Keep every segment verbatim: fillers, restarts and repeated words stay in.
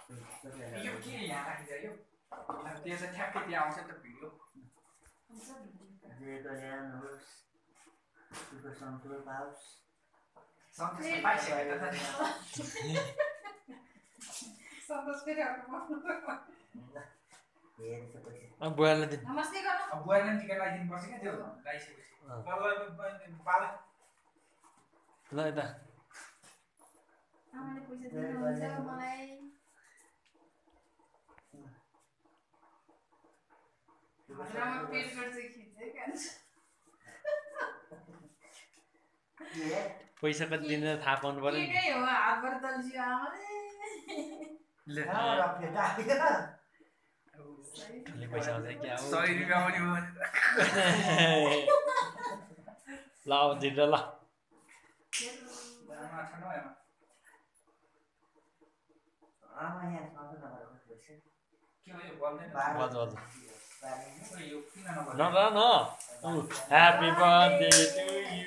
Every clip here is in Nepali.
यो के यहाँ राखिदियो यो त्यो चाहिँ ठ्याक्कै त्यहाँ आउँछ त भिडियो जे कल्याणोस् सुख सन्तोष पाओस् सन्तोष पाइसक्यो त सन्तोष फेरि आउनु अब बुवाले दिन नमस्ते गर्नु अब बुवाले पनि टिका लगाइदिनु पर्छ क्या त्यो लगाइसकेपछि बाबा ल यता आमाले पैसा दिनुहुन्छ मलाई हजुरआमा पेट गर्छ खिच्दै कान्छ पैसा कति दिन्छ थाहा पाउनु पर्यो नि केकै हो हातबाट तल्सियो आमाले ले पैसा आउँछ क्या हो सय रुपियाँ आउने हो ल अब दिन्छ ल आमा यहाँ सधैँ नभएको रहेछ के हो यो बोल्दैन हजुर हजुर यो किन नबोल्नु न र न happy birthday to you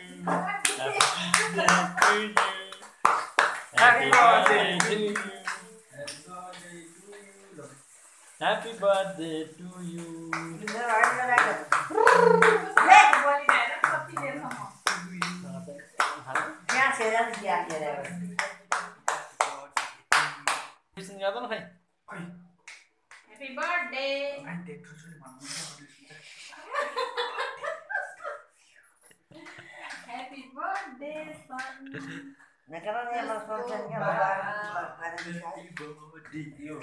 happy birthday to you happy birthday to you यहाँ सेरा नि क्या केरे किसिम गर्दैन खै Happy birthday. आन्टी ठुल्ठुलो भन्नुहुन्छ Happy birthday, son. Nakala niya mas function niya यो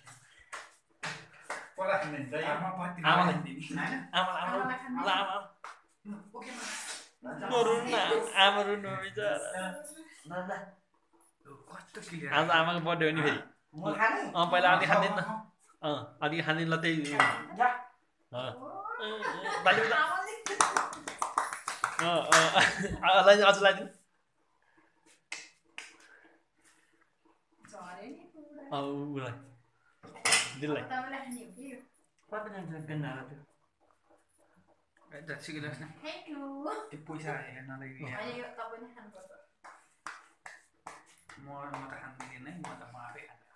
कोला खाने चाहिँ आमा पति आमालाई दिने हैन आमा आमा ल आमा रुनु न आमा रुनु बिचारा नन्दा कस्तो क्लियर आज आमाको बर्थडे हो नि फेरि म खाने अँ पहिला अलि खाँदैन न अँ अलि खाँदैन ल त्यही जा अँ बाली अँ अँ लगाइदिनु अझ लगाइदिनु झरे नि पुरा अँ उसलाई दिदीलाई तपाईलाई खाने हो कि कति दिन पेन्डाला त्यो जतिको जस न थ्यांक यू त्यो पैसा हेर्नलाई अहिले यो तपाईले खानुपर्छ म म त खान्दिनँ है म त म आफै खान्छु